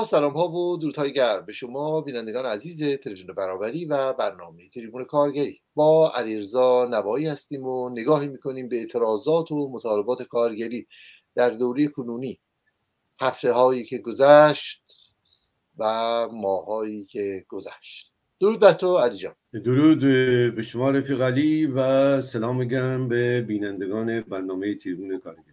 با سلام ها و درودهای گرم به شما بینندگان عزیز تلویزیون برابری و برنامه تریبون کارگری. با علیرضا نوایی هستیم و نگاهی میکنیم به اعتراضات و مطالبات کارگری در دوره کنونی، هفته هایی که گذشت و ماهایی که گذشت. درود بر تو علی جان. درود به شما رفیق علی و سلام گرم به بینندگان برنامه تریبون کارگری.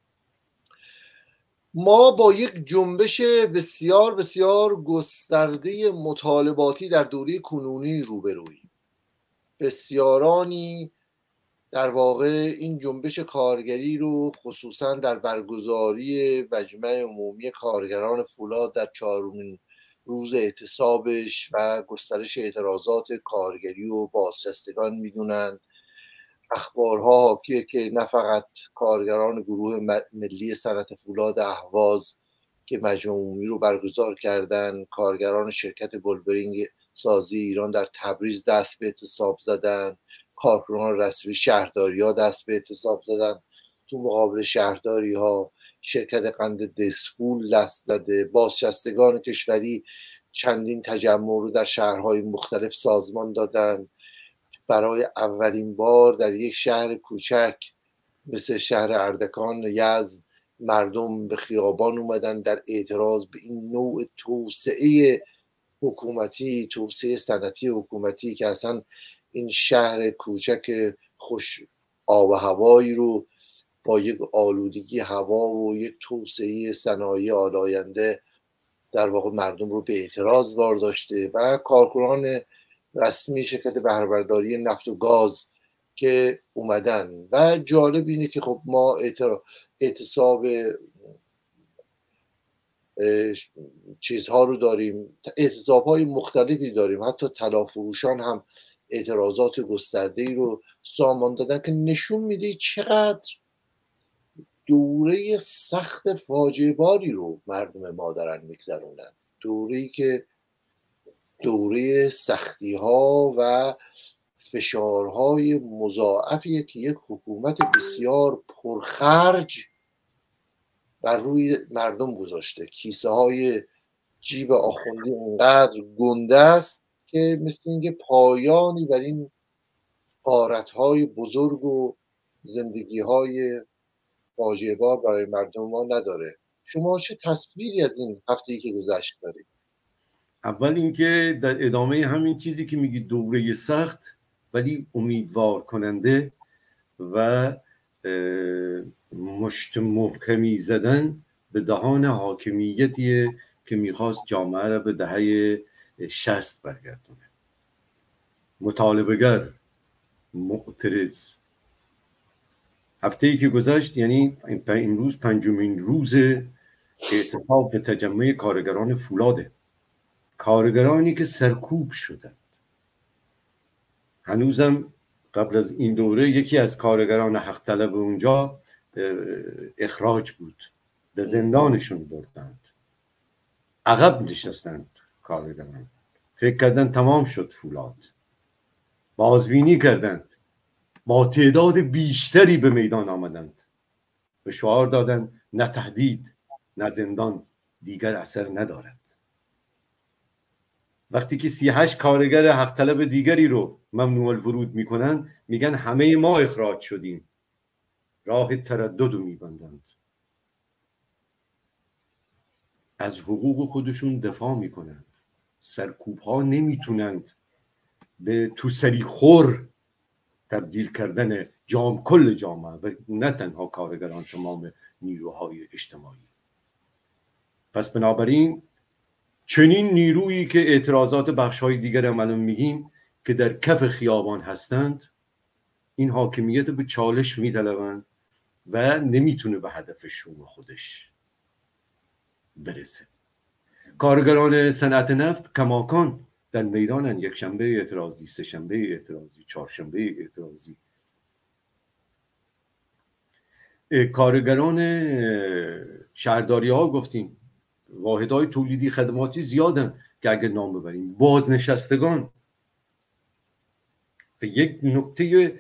ما با یک جنبش بسیار بسیار گسترده مطالباتی در دوره کنونی روبروییم. بسیارانی در واقع این جنبش کارگری رو خصوصا در برگزاری مجمع عمومی کارگران فولاد در 4مین روز اعتصابش و گسترش اعتراضات کارگری و بازنشستگان میدونن. اخبارها حاکیه که نه فقط کارگران گروه ملی صنعت فولاد اهواز که مجمع عمومی رو برگزار کردن، کارگران شرکت بولبرینگ سازی ایران در تبریز دست به اعتصاب زدن، کارکنان رسمی شهرداری ها دست به اعتصاب زدن، تو مقابل شهرداری ها شرکت قند دسفول دست زده، بازنشستگان کشوری چندین تجمع رو در شهرهای مختلف سازمان دادن. برای اولین بار در یک شهر کوچک مثل شهر اردکان یزد مردم به خیابان اومدن در اعتراض به این نوع توسعه حکومتی، توسعه صنعتی حکومتی که اصلا این شهر کوچک خوش آب و هوایی رو با یک آلودگی هوا و یک توسعه صنایع آلاینده در واقع مردم رو به اعتراض وارداشته و کارکنان رسمی شرکت بهره‌برداری نفت و گاز که اومدن. و جالب اینه که خب ما اعتصاب چیزها رو داریم، اعتصاب های مختلفی داریم، حتی طلافروشان هم اعتراضات گسترده‌ای رو سامان دادن که نشون میده چقدر دوره سخت فاجعه باری رو مردم ما دارن میگذرونن. دوره‌ای که دوره سختی ها و فشارهای مضاعفیه که یک حکومت بسیار پرخرج بر روی مردم گذاشته. کیسه های جیب آخوندی اونقدر گنده است که مثل اینکه پایانی بر این غارت‌های بزرگ و زندگی‌های فاجعه بار برای مردم ما نداره. شما چه تصویری از این هفته‌ای که گذشت دارید؟ اول اینکه در ادامه همین چیزی که میگی دوره سخت ولی امیدوار کننده و مشت محکمی زدن به دهان حاکمیتی که میخواست جامعه را به دهه 60 برگردونه. مطالبه‌گر، معترض. هفته‌ای که گذشت یعنی امروز 5مین روز اعتصاب و تجمع کارگران فولاده، کارگرانی که سرکوب شدند. هنوزم قبل از این دوره یکی از کارگران حق طلب اونجا اخراج بود، به زندانشون بردند، عقب نشستند کارگران، فکر کردن تمام شد فولاد، بازبینی کردند، با تعداد بیشتری به میدان آمدند، به شعار دادند نه تهدید نه زندان دیگر اثر ندارد. وقتی که 38 کارگر حق طلب دیگری رو ممنوع الورود میکنن، میگن همه ما اخراج شدیم، راه تردد رو میبندند. از حقوق خودشون دفاع میکنند. سرکوب ها نمیتونند به تو سری خور تبدیل کردن کل جامعه و نه تنها کارگران، تمام نیروهای اجتماعی. پس بنابراین چنین نیرویی که اعتراضات بخش‌های دیگر عملا میگیم که در کف خیابان هستند، این حاکمیت به چالش میطلبند و نمیتونه به هدف شوم خودش برسه. کارگران صنعت نفت کماکان در میدانن، یک شنبه اعتراضی، سه شنبه اعتراضی، چهارشنبه اعتراضی. کارگران شهرداری ها گفتیم، واحدهای تولیدی خدماتی زیادن که اگر نام ببریم، بازنشستگان. و یک نکته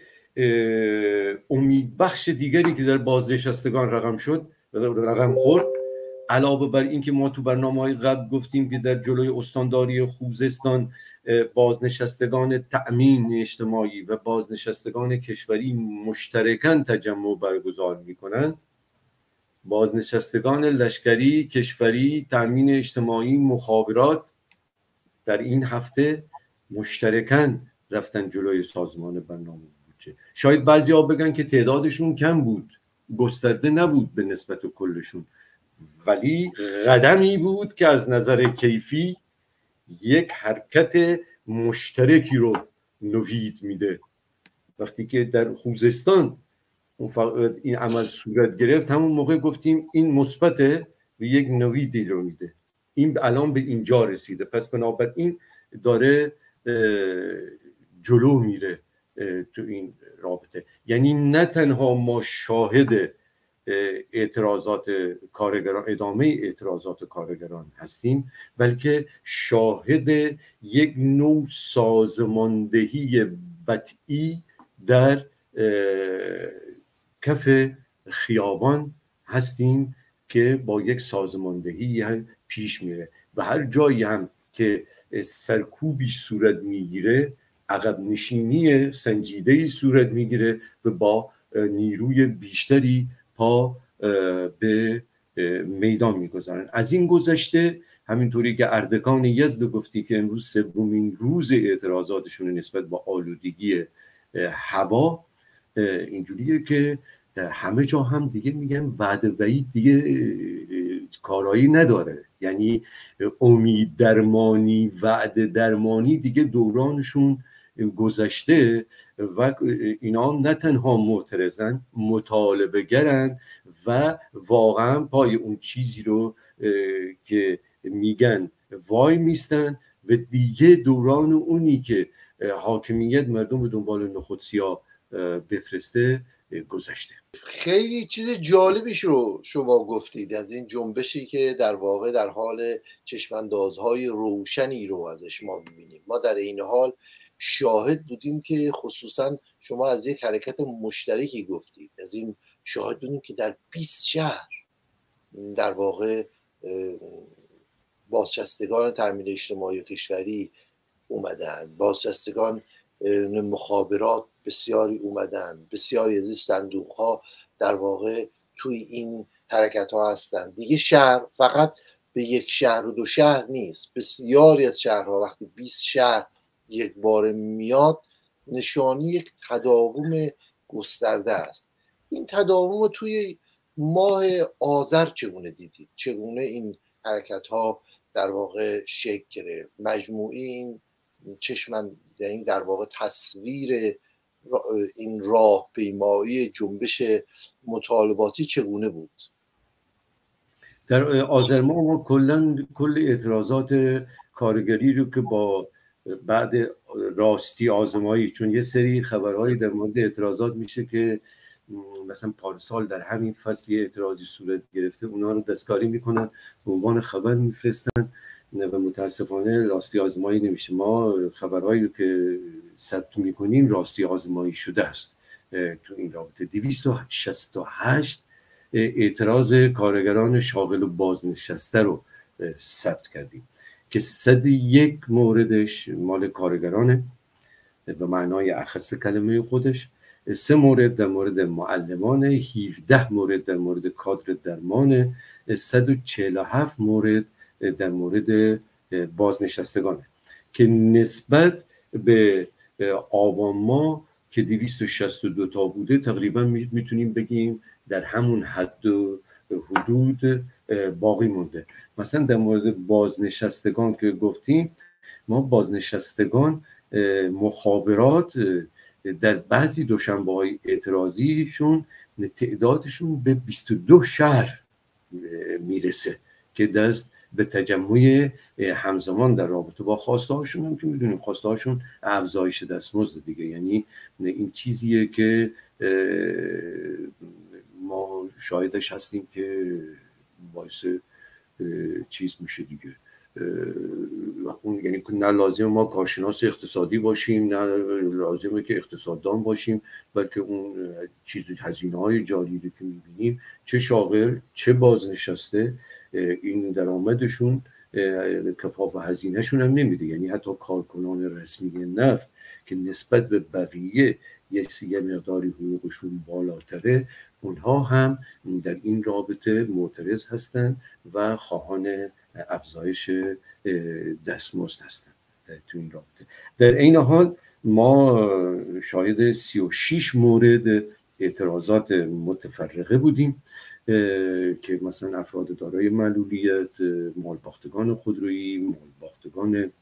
امیدبخش دیگری که در بازنشستگان رقم خورد، علاوه بر این که ما تو برنامه‌های قبل گفتیم که در جلوی استانداری خوزستان بازنشستگان تأمین اجتماعی و بازنشستگان کشوری مشترکاً تجمع برگزار می‌کنند، بازنشستگان لشکری، کشوری، تأمین اجتماعی، مخابرات در این هفته مشترکاً رفتن جلوی سازمان برنامه بودجه. شاید بعضی‌ها بگن که تعدادشون کم بود، گسترده نبود به نسبت کلشون، ولی قدمی بود که از نظر کیفی یک حرکت مشترکی رو نوید میده. وقتی که در خوزستان این عمل صورت گرفت، همون موقع گفتیم این مثبته و یک نویدی رو میده. این الان به اینجا رسیده، پس بنابراین داره جلو میره تو این رابطه. یعنی نه تنها ما شاهد اعتراضات کارگران، ادامه اعتراضات کارگران هستیم، بلکه شاهد یک نوع سازماندهی بطئی در کف خیابان هستیم که با یک سازماندهی هم پیش میره و هر جایی هم که سرکوبی صورت میگیره عقب نشینی سنجیده‌ای صورت میگیره و با نیروی بیشتری پا به میدان میگذارن. از این گذشته همینطوری که اردکان یزد گفتی که امروز سومین روز اعتراضاتشون نسبت با آلودگی هوا، اینجوریه که همه جا هم دیگه میگن وعده وعید دیگه کارایی نداره، یعنی امید درمانی، وعده درمانی دیگه دورانشون گذشته و اینا نه تنها معترضن، مطالبه گرن و واقعا پای اون چیزی رو که میگن وای میستن و دیگه دوران اونی که حاکمیت مردم به دنبال نخود سیاه بفرسته گذشته. خیلی چیز جالبیش رو شما گفتید از این جنبشی که در واقع در حال چشماندازهای روشنی رو ازش ما میبینیم. ما در این حال شاهد بودیم که خصوصا شما از یک حرکت مشترکی گفتید، از این شاهد بودیم که در 20 شهر در واقع بازنشستگان تامین اجتماعی و کشوری اومدن، بازنشستگان مخابرات بسیاری اومدن، بسیاری از این صندوق ها در واقع توی این حرکت ها هستن. دیگه شهر فقط به یک شهر و دو شهر نیست، بسیاری از شهرها وقتی 20 شهر یک بار میاد نشانی یک تداوم گسترده است. این تداوم توی ماه آذر چگونه دیدید؟ چگونه این حرکت ها در واقع شکل گرفت؟ مجموعی این چشمن یعنی در واقع تصویر این راهپیمایی جنبش مطالباتی چگونه بود؟ در آذر ما کل اعتراضات کارگری رو که با بعد راستی آزمایی، چون یه سری خبرهایی در مورد اعتراضات میشه که مثلا پارسال در همین فصل یه اعتراضی صورت گرفته، اونا رو دستکاری میکنن به عنوان خبر میفرستن و متاسفانه راستی آزمایی نمیشه. ما خبرهایی رو که ثبت میکنیم راستی آزمایی شده است. تو این رابطه 268 اعتراض کارگران شاغل و بازنشسته رو ثبت کردیم که 101 موردش مال کارگرانه به معنای اخص کلمه خودش، 3 مورد در مورد معلمان، 17 مورد در مورد کادر درمان، 147 مورد در مورد بازنشستگانه که نسبت به آبان ماه که 262 تا بوده تقریبا میتونیم بگیم در همون حد و حدود باقی مونده. مثلا در مورد بازنشستگان که گفتیم، ما بازنشستگان مخابرات در بعضی دوشنبه‌های اعتراضیشون تعدادشون به 22 شهر میرسه که دست به تجمع همزمان در رابطه با خواسته هاشون هم که میدونیم خواسته هاشون افزایش دستمزد دیگه. یعنی این چیزیه که ما شاهدش هستیم که باعث چیز میشه دیگه. اون یعنی نه لازم ما کارشناس اقتصادی باشیم، نه لازمه که اقتصاددان باشیم، بلکه اون چیز هزینه‌های جاری که می‌بینیم چه شاغل چه بازنشسته این درآمدشون کفاف هزینهشون هم نمیده. یعنی حتی کارکنان رسمی نفت که نسبت به بقیه یه مقداری حقوقشون بالاتره، اونها هم در این رابطه معترض هستند و خواهان افزایش دستمزد هستند تو این رابطه. در این حال ما شاهد 36 مورد اعتراضات متفرقه بودیم که مثلا افراد دارای معلولیت، مالباختگان خودرویی، مالباختگان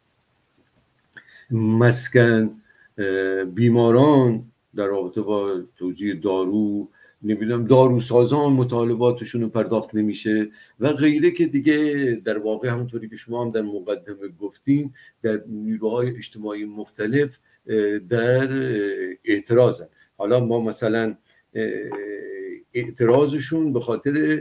مسکن، بیماران در رابطه با توزیع دارو، نمیدونم داروسازان مطالباتشون رو پرداخت نمیشه و غیره، که دیگه در واقع همونطوری که شما هم در مقدمه گفتیم در نیروهای اجتماعی مختلف در اعتراضن. حالا ما مثلا اعتراضشون به خاطر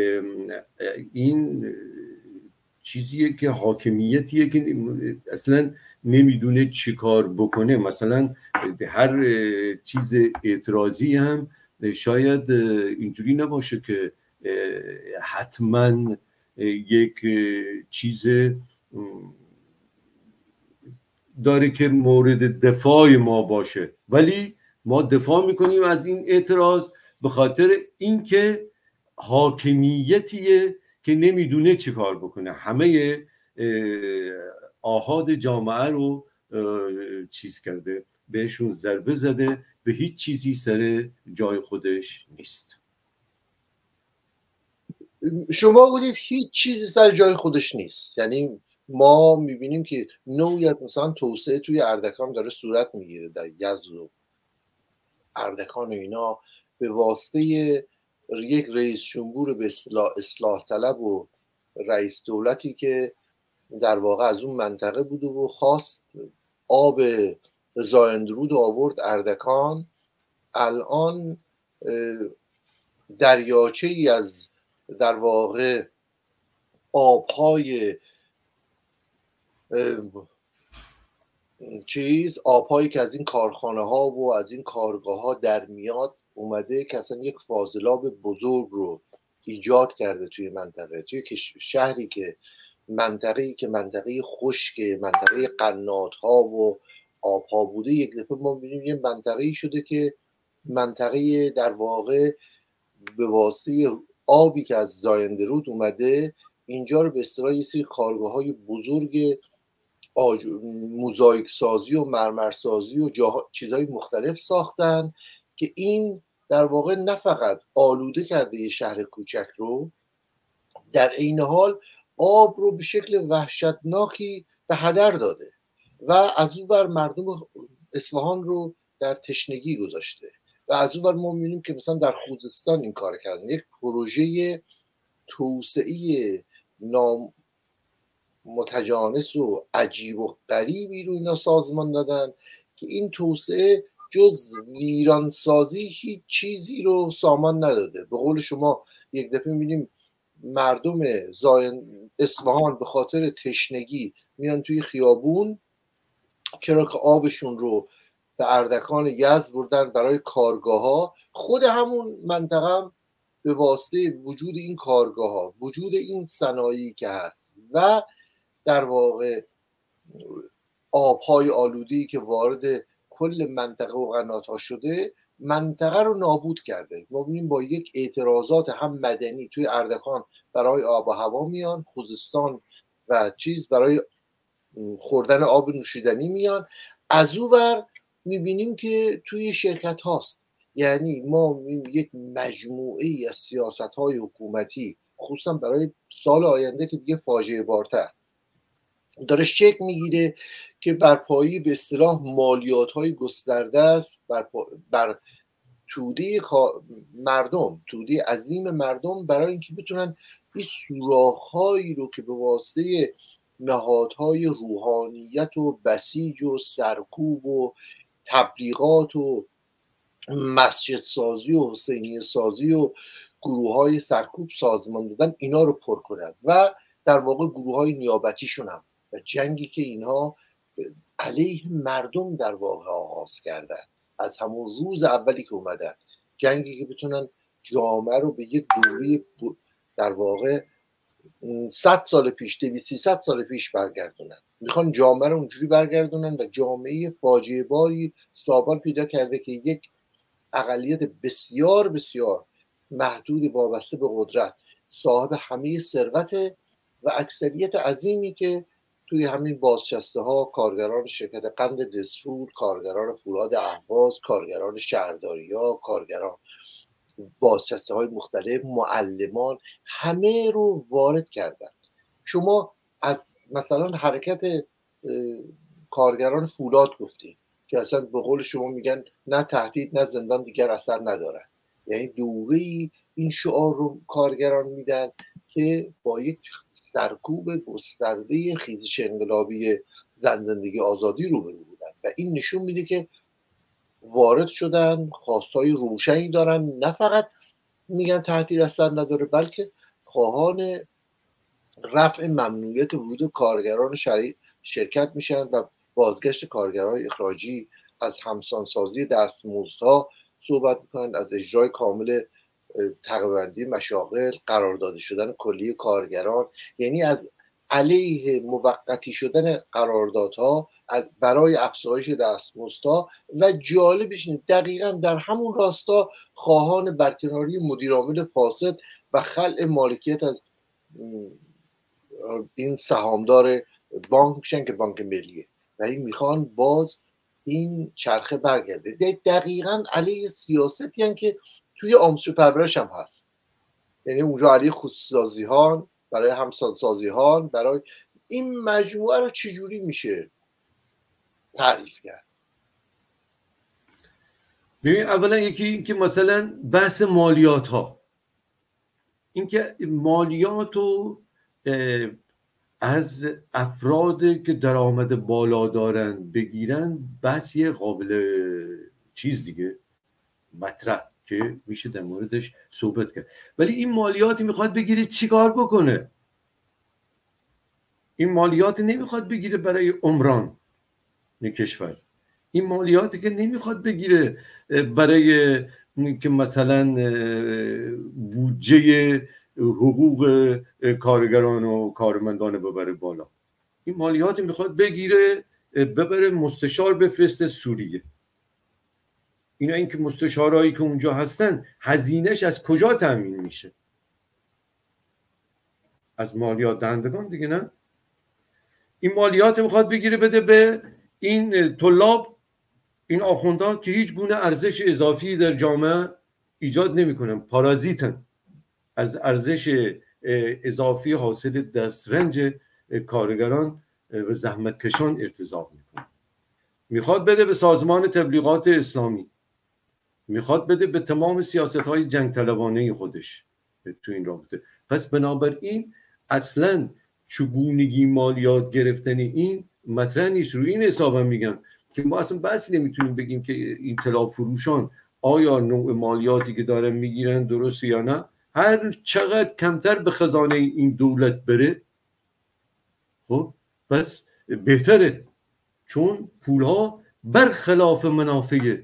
این چیزیه که حاکمیتیه که اصلا نمیدونه چی کار بکنه. مثلا هر چیز اعتراضی هم شاید اینجوری نباشه که حتما یک چیز داره که مورد دفاع ما باشه، ولی ما دفاع میکنیم از این اعتراض به خاطر اینکه حاکمیتیه که نمیدونه چی کار بکنه، همه آحاد جامعه رو چیز کرده، بهشون ضربه زده، به هیچ چیزی سر جای خودش نیست. شما گفتید هیچ چیزی سر جای خودش نیست، یعنی ما میبینیم که نوعی مثلا توسعه توی اردکان داره صورت میگیره در یزد و اردکان و اینا به واسطه یک رئیس جمهور به اصلاح طلب و رئیس دولتی که در واقع از اون منطقه بود و خواست آب زایندرود آورد اردکان. الان دریاچه ای از در واقع آبهای آبهایی که از این کارخانه ها و از این کارگاه ها در میاد اومده که اصلا یک فاضلاب بزرگ رو ایجاد کرده توی منطقه، توی شهری که منطقه‌ای که منطقه خشک، منطقه قنات ها و آب ها بوده، یک دفعه ما می‌بینیم یه منطقه‌ای شده که منطقه در واقع به واسطه آبی که از زاینده رود اومده اینجا رو به اصطلاح یه سری کارگاه‌های بزرگ موزاییک سازی و مرمر سازی و چیزهای مختلف ساختن که این در واقع نه فقط آلوده کرده یه شهر کوچک رو، در عین حال آب رو به شکل وحشتناکی به هدر داده و از اون بر مردم اصفهان رو در تشنگی گذاشته. و از اون بر ما می‌بینیم که مثلا در خوزستان این کار کردن، یک پروژه توسعه متجانس و عجیب و غریبی رو اینا سازمان دادن که این توسعه جز ویرانسازی هیچ چیزی رو سامان نداده. به قول شما یک دفعه می‌بینیم مردم اصفهان به خاطر تشنگی میان توی خیابون، چرا که آبشون رو به اردکان یزد بردن برای کارگاه ها. خود همون منطقه هم به واسطه وجود این کارگاه ها، وجود این صنایعی که هست و در واقع آبهای آلوده‌ای که وارد کل منطقه و قنات ها شده، منطقه رو نابود کرده. ما ببینیم با یک اعتراضات هم مدنی توی اردکان برای آب و هوا میان، خوزستان و برای خوردن آب نوشیدنی میان. از اون ور میبینیم که توی شرکت هاست، یعنی ما یک مجموعه ای از سیاست های حکومتی خصوصا برای سال آینده که دیگه فاجعه بارتر داره شکل میگیره که بر پایه به اصطلاح مالیات های گسترده است بر توده مردم، توده عظیم مردم، برای اینکه بتونن این سوراخ‌هایی رو که به واسطه نهادهای روحانیت و بسیج و سرکوب و تبلیغات و مسجد سازی و حسینیه سازی و گروه های سرکوب سازمان دادن، اینا رو پر کنن و در واقع گروه های نیابتیشون هم و جنگی که اینها علیه مردم در واقع آغاز کردن از همون روز اولی که اومدن، جنگی که بتونن جامعه رو به یک دوره در واقع 100 سال پیش 200-300 سال پیش برگردونن، میخوان جامعه رو اونجوری برگردونن و جامعه فاجعه باری سابال پیدا کرده که یک اقلیت بسیار بسیار محدود وابسته به قدرت صاحب همه ثروت و اکثریت عظیمی که توی همین بازنشسته ها، کارگران شرکت قند دسفول، کارگران فولاد اهواز، کارگران شهرداری ها، کارگران بازنشسته های مختلف، معلمان، همه رو وارد کردن. شما از مثلا حرکت کارگران فولاد گفتید که اصلا به قول شما میگن نه تهدید نه زندان دیگر اثر ندارن، یعنی دوره‌ای این شعار رو کارگران میدن که با یک سرکوب گسترده خیزش انقلابی زن زندگی آزادی روبرو بودن و این نشون میده که وارد شدن، خواستهای روشنی دارن، نه فقط میگن تهدید اثر نداره بلکه خواهان رفع ممنوعیت ورود کارگران شرکت میشن و بازگشت کارگرای اخراجی، از همسانسازی دستمزدها صحبت میکنن، از اجرای کامل طبقه‌بندی مشاغل، قرارداد شدن کلی کارگران، یعنی از علیه موقتی شدن قراردادها برای افزایش دستمزدها و جالبش اینه دقیقا در همون راستا خواهان برکناری مدیرعامل فاسد و خلع مالکیت از این سهامدار بانک میشن که بانک ملیه و این میخوان باز این چرخه برگرده. دقیقا علیه سیاستی هن که توی آموزش و پرورش هم هست، یعنی اونجا علیه خصوصی ها، برای همسانسازی ها، برای این مجموعه رو چجوری میشه تعریف کرد؟ ببین اولا یکی این که مثلا بحث مالیات ها، این که مالیات رو از افراد که درآمد بالا دارن بگیرن بحثی قابل چیز دیگه مطرح که میشه در موردش صحبت کرد، ولی این مالیاتی میخواد بگیره چی کار بکنه؟ این مالیات نمیخواد بگیره برای عمران کشور، این مالیاتی که نمیخواد بگیره برای که مثلا بودجه حقوق کارگران و کارمندان ببره بالا، این مالیاتی میخواد بگیره ببره مستشار بفرسته سوریه. اینا این که مستشارایی که اونجا هستن هزینهش از کجا تامین میشه؟ از مالیات دهندگان دیگه، نه؟ این مالیات میخواد بگیره بده به این طلاب، این آخوندها که هیچ گونه ارزش اضافی در جامعه ایجاد نمیکنن، پارازیتن، از ارزش اضافی حاصل دسترنج کارگران و زحمتکشان ارتزاق میکنه. میخواد بده به سازمان تبلیغات اسلامی، میخواد بده به تمام سیاست‌های جنگ طلبانه خودش تو این رابطه. پس بنابراین اصلا چگونگی مالیات گرفتن این مطرح نیست. روی این حسابم میگم که ما اصلا بحثی نمیتونیم بگیم که این طلا فروشان آیا نوع مالیاتی که دارن میگیرن درست یا نه. هر چقدر کمتر به خزانه این دولت بره خب بس بهتره، چون پولها برخلاف منافع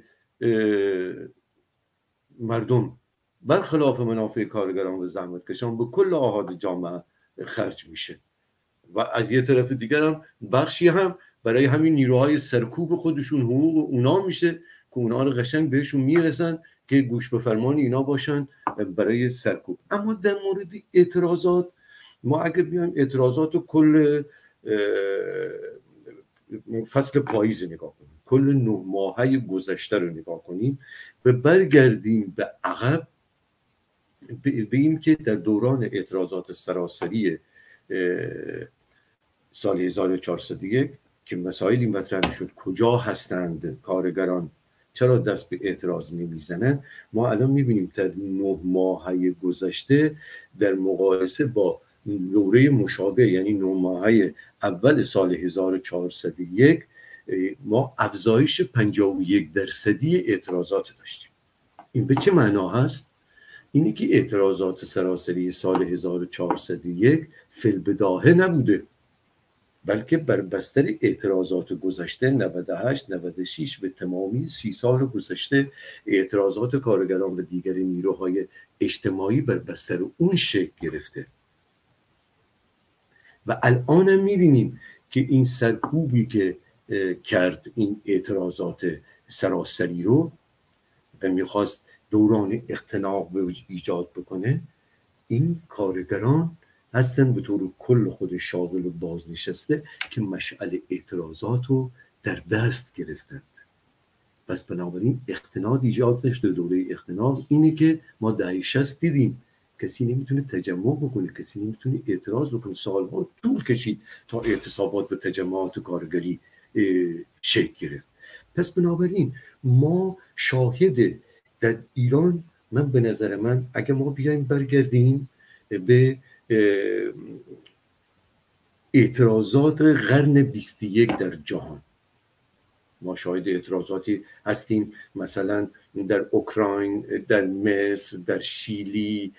مردم، برخلاف منافع کارگران و زحمتکشان به کل آحاد جامعه خرج میشه و از یه طرف دیگر هم بخشی هم برای همین نیروهای سرکوب خودشون حقوق اونا میشه که اونا رو قشنگ بهشون میرسن که گوش به فرمان اینا باشن برای سرکوب. اما در مورد اعتراضات، ما اگر بیایم اعتراضات رو کل فصل پاییز نگاه کنیم، کل 9 ماهه گذشته رو نگاه کنیم و برگردیم به عقب، ببینیم که در دوران اعتراضات سراسری سال 1401 که مسائلی مطرح شد کجا هستند کارگران، چرا دست به اعتراض نمیزنن، ما الان میبینیم در 9 ماهه گذشته در مقایسه با دوره مشابه یعنی 9 ماهه اول سال 1401 ما افزایش 51% اعتراضات داشتیم. این به چه معنا هست؟ اینی که اعتراضات سراسری سال 1401 فی‌البداهه نبوده، بلکه بر بستر اعتراضات گذشته 98 96 به تمامی 30 سال گذشته اعتراضات کارگران و دیگر نیروهای اجتماعی بر بستر اون شکل گرفته. و الان هم میبینیم که این سرکوبی که کرد این اعتراضات سراسری رو و میخواست دوران اختناق ایجاد بکنه، این کارگران هستن به طور کل خود شاغل و بازنشسته که مشعل اعتراضات رو در دست گرفتند. پس بنابراین اختناق ایجاد نشده. دوره اختناق اینه که ما دهه 60 دیدیم کسی نمیتونه تجمع بکنه، کسی نمیتونه اعتراض بکنه. سالها طول کشید تا اعتصابات و تجمعات کارگری شکل گرفت. پس بنابراین ما شاهد در ایران، من به نظر من اگه ما بیایم برگردیم به اعتراضات قرن 21 در جهان، ما شاهد اعتراضاتی هستیم مثلا در اوکراین، در مصر، در شیلی،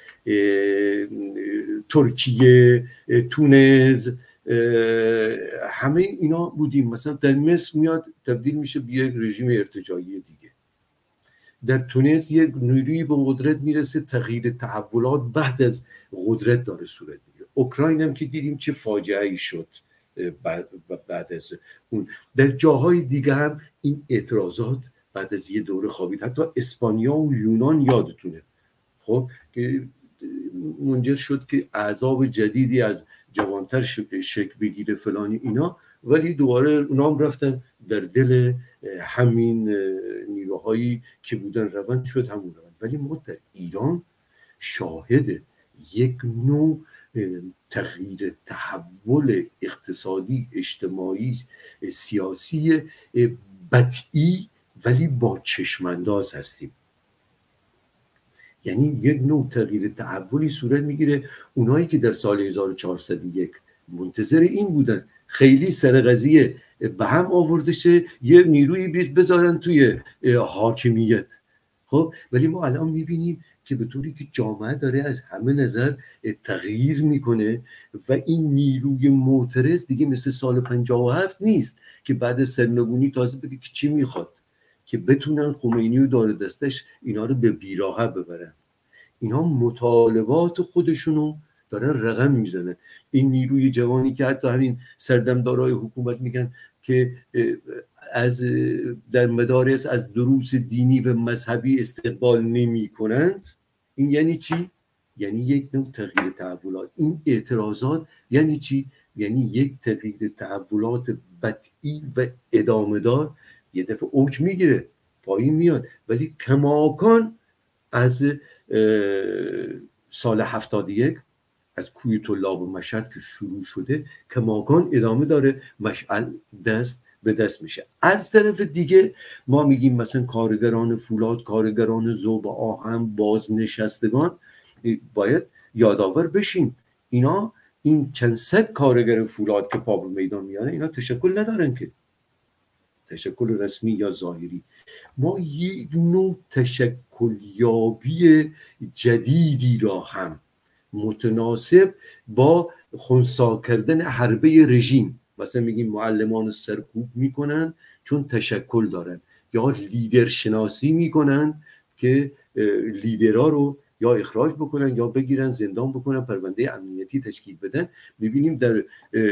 ترکیه، تونس، همه اینا بودیم. مثلا در مصر میاد تبدیل میشه به یک رژیم ارتجاعی دیگه. در تونس یک نیروی به قدرت میرسه، تغییر تحولات بعد از قدرت داره صورت میگیره. اوکراین هم که دیدیم چه فاجعه ای شد بعد از اون. در جاهای دیگه هم این اعتراضات بعد از یه دوره خوابید. حتی اسپانیا و یونان یادتونه خب که منجر شد که اعضاب جدیدی از جوانتر شکل بگیره فلانی اینا، ولی دوباره اونا هم رفتن در دل همین نیروهایی که بودن روند شد همون روند. ولی ما در ایران شاهد یک نوع تغییر تحول اقتصادی، اجتماعی، سیاسی بطیء ولی با چشمانداز هستیم. یعنی یک نوع تغییر تحولی صورت میگیره. اونایی که در سال 1401 منتظر این بودن خیلی سر قضیه به هم آورده شه، یه نیروی بذارن توی حاکمیت، خب ولی ما الان میبینیم که به طوری که جامعه داره از همه نظر تغییر میکنه و این نیروی معترض دیگه مثل سال 57 نیست که بعد سرنگونی تازه بگه که چی میخواد، که بتونن خمینی و دار دستش اینا رو به بیراهه ببرن. اینا مطالبات خودشونو دارن رقم میزنن. این نیروی جوانی که حتی همین سردمدارای حکومت میگن که از در مدارس از دروس دینی و مذهبی استقبال نمی کنند، این یعنی چی؟ یعنی یک نوع تغییر تحولات. این اعتراضات یعنی چی؟ یعنی یک تغییر تحولات بطیء و ادامه دار. یه دفعه اوج میگیره، پایین میاد، ولی کماکان از سال 71 از کوی طلاب و مشهد که شروع شده کماکان ادامه داره، مشعل دست به دست میشه. از طرف دیگه ما میگیم مثلا کارگران فولاد، کارگران ذوب آهن، بازنشستگان، باید یادآور بشیم اینا، این چند صد کارگر فولاد که پا به میدان میانه، اینا تشکل ندارن که تشکل رسمی یا ظاهری. ما یک نوع تشکلیابی جدیدی را هم متناسب با خنثی کردن حربه رژیم، مثلا میگیم معلمان سرکوب میکنن چون تشکل دارن، یا لیدر شناسی میکنن که لیدرها رو یا اخراج بکنن یا بگیرن زندان بکنن، پرونده امنیتی تشکیل بدن. میبینیم در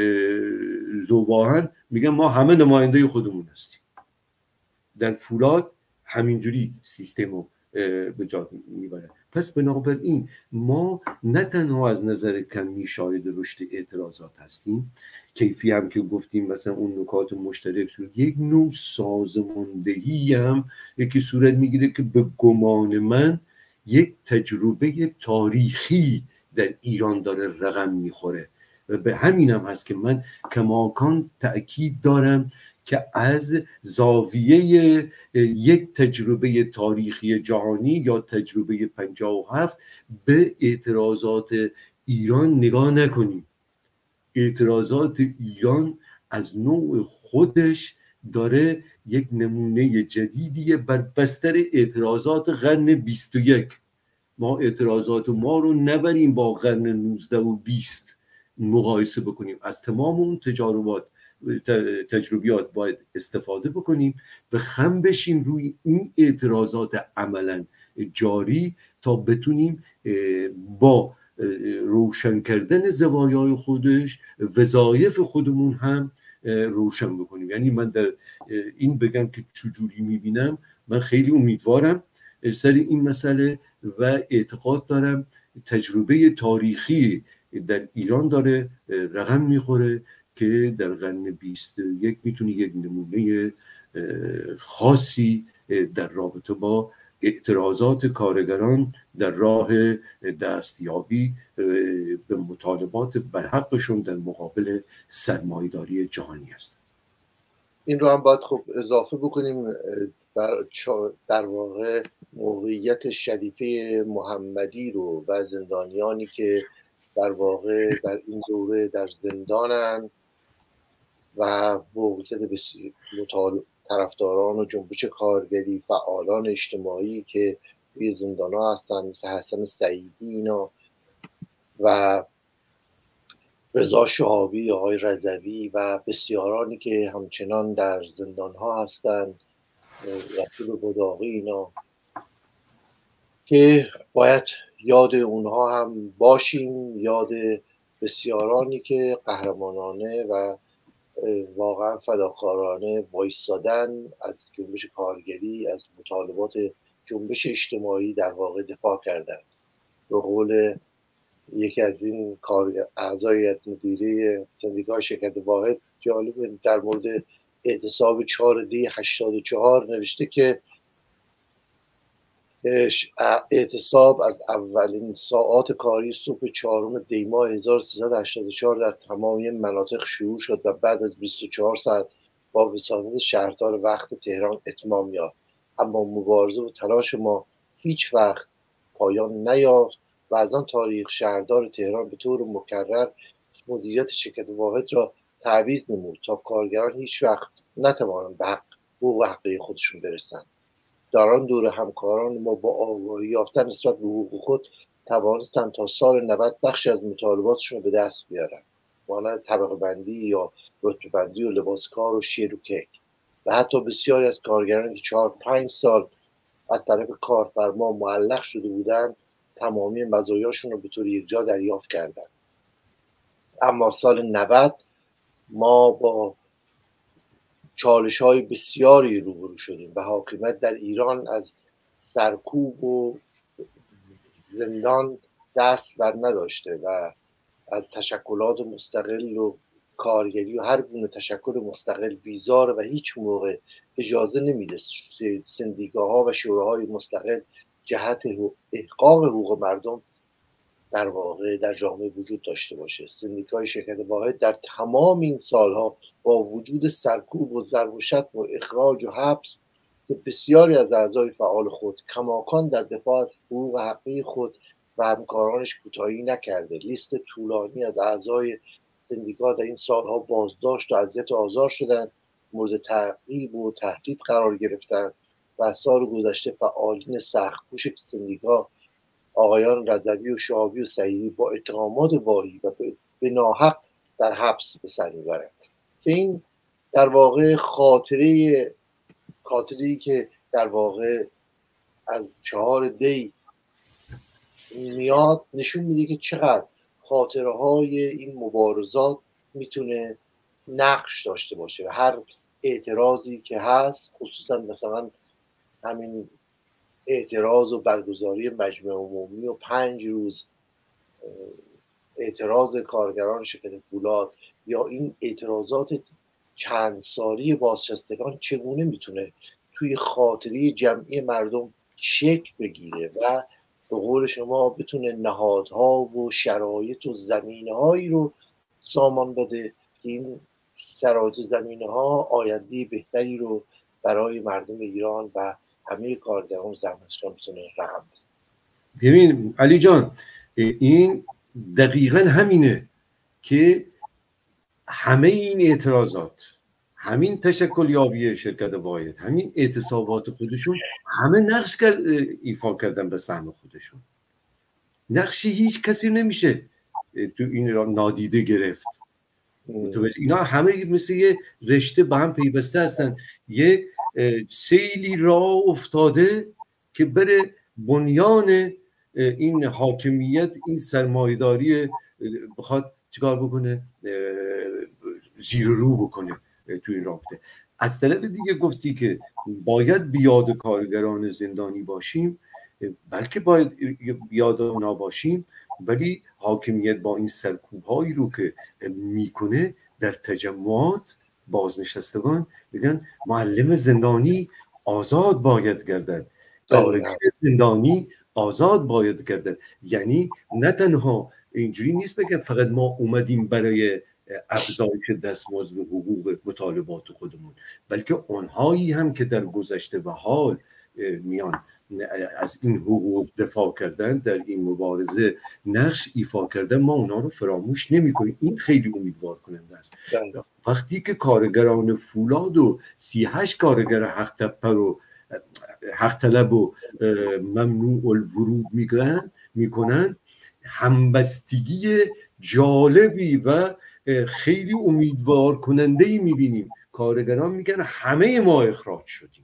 ذوب‌آهن میگن ما همه نماینده خودمون هستیم. در فولاد همینجوری سیستمو به جا میبرن. پس بنابراین ما نه تنها از نظر کمی شاهد رشد اعتراضات هستیم، کیفی هم که گفتیم مثلا اون نکات مشترک شد، یک نوع سازماندهی هم یکی صورت میگیره که به گمان من یک تجربه تاریخی در ایران داره رقم میخوره. و به همین هم هست که من کماکان تأکید دارم که از زاویه یک تجربه تاریخی جهانی یا تجربه 57 به اعتراضات ایران نگاه نکنیم. اعتراضات ایران از نوع خودش داره یک نمونه جدیدیه بر بستر اعتراضات قرن 21. ما اعتراضات ما رو نبریم با قرن 19 و 20 مقایسه بکنیم، از تمام اون تجربیات باید استفاده بکنیم و خم بشیم روی این اعتراضات عملا جاری تا بتونیم با روشن کردن زوایای خودش، وظایف خودمون هم روشن بکنیم. یعنی من در این بگم که چجوری میبینم، من خیلی امیدوارم سر این مسئله و اعتقاد دارم تجربه تاریخی در ایران داره رقم میخوره که در قرن 21 میتونه یک نمونه خاصی در رابطه با اعتراضات کارگران در راه دستیابی به مطالبات برحقشون در مقابل سرمایه‌داری جهانی است. این رو هم باید خب اضافه بکنیم در واقع موقعیت شریفه محمدی رو و زندانیانی که در واقع در این دوره در زندانن و موقعیت طرفداران و جنبش کارگری، فعالان اجتماعی که توی زندان ها هستن مثل حسن سعیدی اینا و رضا شهابی، آقای رضوی و بسیارانی که همچنان در زندان ها هستن، رسول بداقی اینا، که باید یاد اونها هم باشیم، یاد بسیارانی که قهرمانانه و واقعا فداکارانه وایسادن از جنبش کارگری، از مطالبات جنبش اجتماعی در واقع دفاع کردن. به قول یکی از این اعضای هیئت مدیره سندیکای شرکت واحد، جالب در مورد اعتصاب 4 دی 84 نوشته که اعتصاب از اولین ساعات کاری صبح 4 دی ماه 1384 در تمام مناطق شروع شد و بعد از 24 ساعت با وساطت شهردار وقت تهران اتمام یافت. اما مبارزه و تلاش ما هیچ وقت پایان نیافت و از آن تاریخ شهردار تهران به طور مکرر مدیریت شرکت واحد را تعویض نمود تا کارگران هیچ وقت نتوانند به حقوق حقیقی خودشون برسند. در آن دوره همکاران ما با آگاهی یافتن نسبت به حقوق خود توانستند تا سال 90 بخشی از مطالباتشون به دست بیارن، مانند طبقه بندی یا رتبه بندی و لباس کار و شیر و کیک. و حتی بسیاری از کارگران که 4-5 سال از طرف کارفرما معلق شده بودند تمامی مزایاشون رو به طور یکجا دریافت کردند. اما سال 90 ما با چالش‌های بسیاری روبرو شدیم و حاکمیت در ایران از سرکوب و زندان دست بر نداشته و از تشکلات مستقل و کارگری و هر گونه تشکل مستقل بیزار و هیچ موقع اجازه نمیده سندیکاها و شوراهای مستقل جهت احقاق حقوق مردم در واقع در جامعه وجود داشته باشه. سندیکای شرکت واحد در تمام این سالها با وجود سرکوب و ضرب و شتم و اخراج و حبس بسیاری از اعضای فعال خود کماکان در دفاع از حقوق حقیقی خود و همکارانش کوتاهی نکرده. لیست طولانی از اعضای سندیکا در این سالها بازداشت و اذیت و آزار شدند، مورد تعقیب و تهدید قرار گرفتند و سال گذشته فعالین سخت‌کوش سندیکا آقایان رضوی و شهابی و سعیدی با اتهامات واهی و به ناحق در حبس به سر میبرند. که این در واقع خاطره‌ای که در واقع از 4 دی میاد نشون میده که چقدر خاطره های این مبارزات میتونه نقش داشته باشه و هر اعتراضی که هست، خصوصا مثلا همین اعتراض و برگزاری مجمع عمومی و 5 روز اعتراض کارگران شرکت فولاد یا این اعتراضات چند سالی بازنشستگان چگونه میتونه توی خاطره جمعی مردم شکل بگیره و به قول شما بتونه نهادها و شرایط و زمینه‌هایی رو سامان بده که این شرایط و زمینه‌ها آینده بهتری رو برای مردم ایران و همه کارگران زحمتشان بتونه رقم بزنه. ببین علی جان، این دقیقاً همینه که همه این اعتراضات، همین تشکل یابی شرکت واحد، همین اعتصابات خودشون همه نقش ایفا کردن به سهم خودشون. نقشی هیچ کسی نمیشه تو این را نادیده گرفت. اینا همه مثل یه رشته به هم پیوسته هستن. یه سیلی راه افتاده که بره بنیان این حاکمیت، این سرمایه‌داری بخواد چیکار بکنه، زیر رو بکنه تو این رابطه. از طرف دیگه گفتی که باید بیاد کارگران زندانی باشیم، بلکه باید بیاد اونا باشیم، ولی حاکمیت با این سرکوب‌هایی رو که میکنه در تجمعات بازنشستگان میگن معلم زندانی آزاد باید گردد، کارگر زندانی آزاد باید گردد. یعنی نه تنها اینجوری نیست بگن فقط ما اومدیم برای افزایش دستمزد و حقوق مطالبات خودمون، بلکه اونهایی هم که در گذشته و حال میان از این حقوق دفاع کردن، در این مبارزه نقش ایفا کردن، ما اونا رو فراموش نمی کنیم. این خیلی امیدوار کننده است. وقتی که کارگران فولاد و 38 کارگر حق طلب و ممنوع الورود میکنن، همبستگی جالبی و خیلی امیدوار کننده ای میبینیم. کارگران میگن همه ما اخراج شدیم.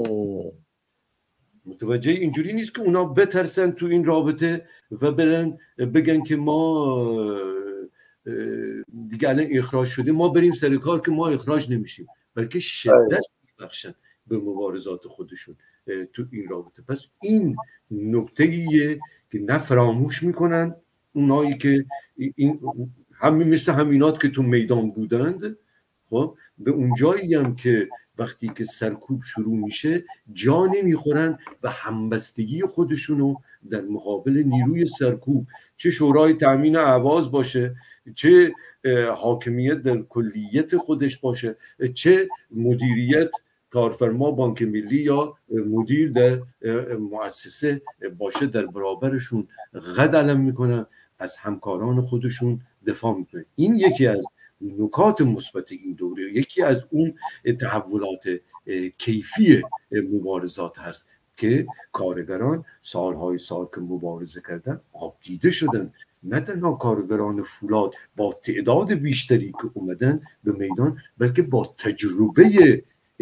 متوجه اینجوری نیست که اونا بترسن تو این رابطه و برن بگن که ما دیگه الان اخراج شدیم، ما بریم سر کار که ما اخراج نمیشیم، بلکه شدت میبخشن به مبارزات خودشون تو این رابطه. پس این نکته‌ایه که نه فراموش میکنن اونایی که این همین مثل همینات که تو میدان بودند، خب به اونجایی هم که وقتی که سرکوب شروع میشه جا نمیخورن و همبستگی خودشونو در مقابل نیروی سرکوب، چه شورای تامین اعواض باشه، چه حاکمیت در کلیت خودش باشه، چه مدیریت کارفرما بانک ملی یا مدیر در مؤسسه باشه، در برابرشون قد علم میکنن، از همکاران خودشون دفاع میکنن. این یکی از نکات مثبت این دوره، یکی از اون تحولات کیفی مبارزات هست که کارگران سالهای سال که مبارزه کردن آب دیده شدن. نه تنها کارگران فولاد با تعداد بیشتری که اومدن به میدان، بلکه با تجربه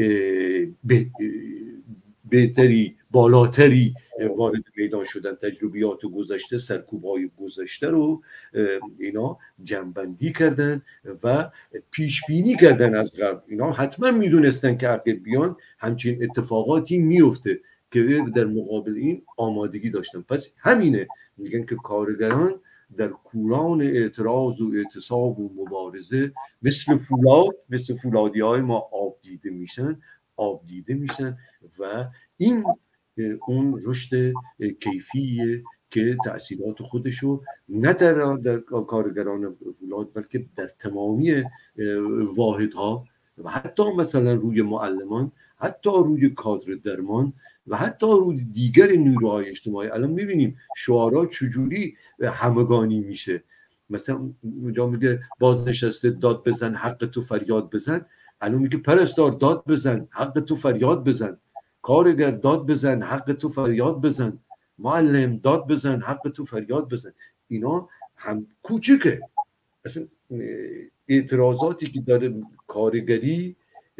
بهتری، بالاتری وارد میدان شدن. تجربیات گذشته، سرکوب‌های گذشته رو اینا جمع‌بندی کردن و پیش بینی کردن از قبل. اینا حتما میدونستن که اگه بیان همچین اتفاقاتی میفته که در مقابل این آمادگی داشتن. پس همینه میگن که کارگران در کوران اعتراض و اعتصاب و مبارزه مثل فولادی‌های ما آب دیده میشن و این اون رشد کیفیه که تأثیرات خودشو نه در کارگران فولاد بلکه در تمامی واحدها و حتی مثلا روی معلمان، حتی روی کادر درمان و حتی روی دیگر نیروهای اجتماعی. الان میبینیم شعارها چجوری همگانی میشه. مثلا اونجا میگه بازنشسته داد بزن حق تو فریاد بزن، الان میگه پرستار داد بزن حق تو فریاد بزن، کارگر داد بزن حق تو فریاد بزن، معلم داد بزن حق تو فریاد بزن. اینا هم کوچیکه. اصلا اعتراضاتی که داره کارگری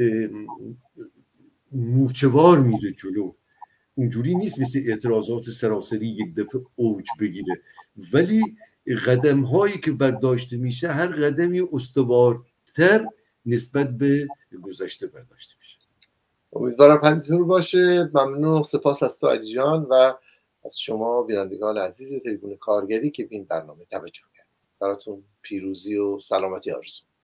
مورچه‌وار میره جلو، اونجوری نیست مثل اعتراضات سراسری یک دفعه اوج بگیره، ولی قدم هایی که برداشته میشه هر قدمی استوارتر نسبت به گذشته برداشته میشه. امیدوارم همینطور باشه. ممنون، سپاس از تو علی جان و از شما بینندگان عزیز تریبون کارگری که به این برنامه توجه کردید. براتون پیروزی و سلامتی آرزو.